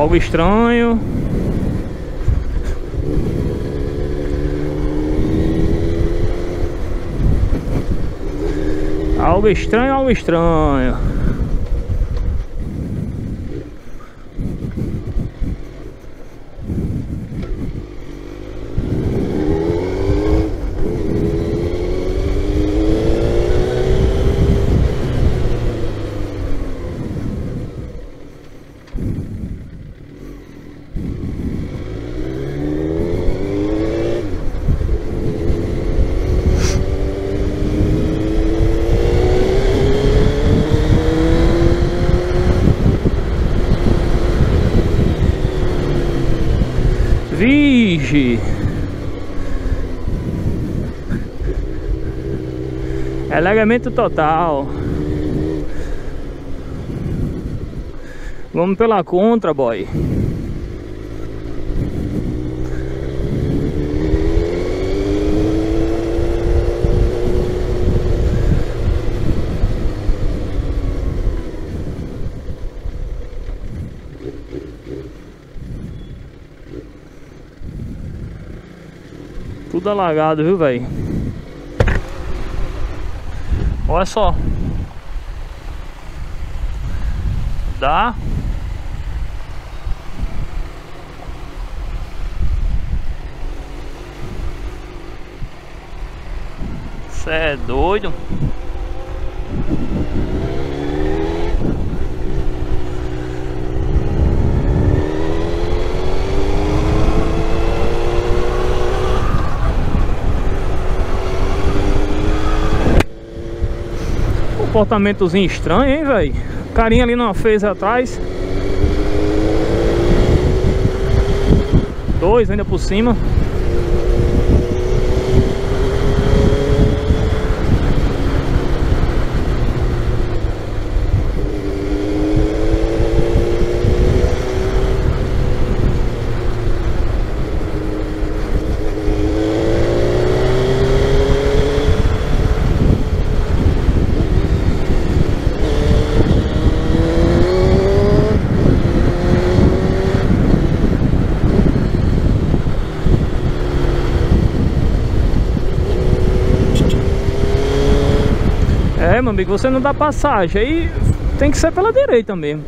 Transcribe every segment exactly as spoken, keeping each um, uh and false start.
Algo estranho. Algo estranho, algo estranho. Vige. Alagamento total. Vamos pela contra, boy. Tudo alagado, viu, velho? Olha só. Dá. Cê é doido. Comportamentozinho estranho, hein, velho? Carinha ali numa fez atrás. Dois ainda por cima. É, meu amigo, você não dá passagem, aí tem que ser pela direita mesmo.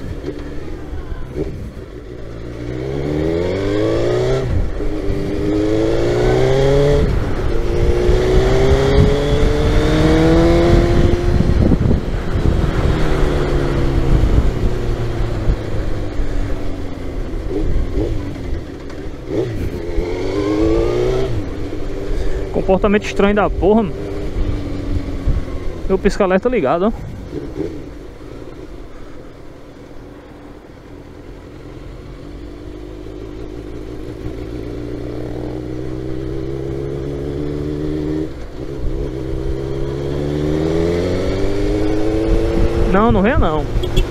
Comportamento estranho da porra, mano. Meu pisca-alerta ligado, ó. Não, não vem não.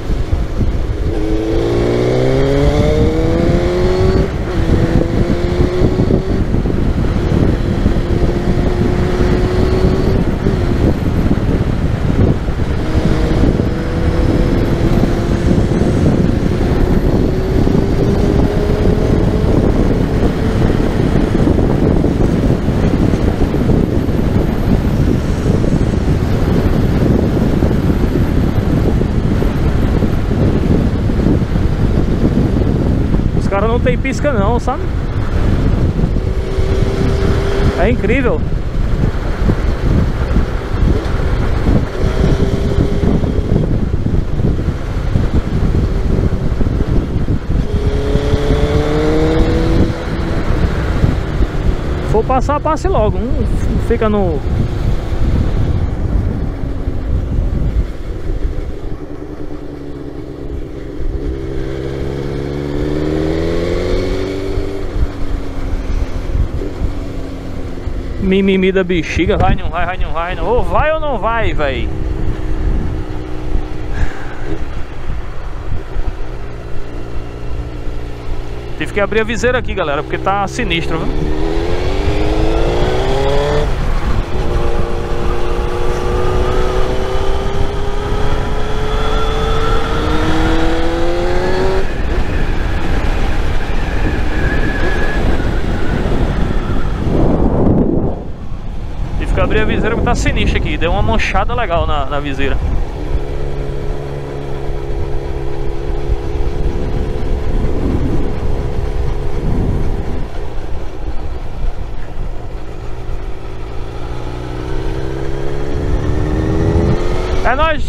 Os caras não tem pisca não, sabe? É incrível. For passar, passe logo. Um fica no... Mimimi da bexiga. Vai, não vai, vai, não vai. Não. Ou vai ou não vai, véi. Tive que abrir a viseira aqui, galera, porque tá sinistro, viu? abrir a viseira que tá sinistra aqui. Deu uma manchada legal na, na viseira. É nóis,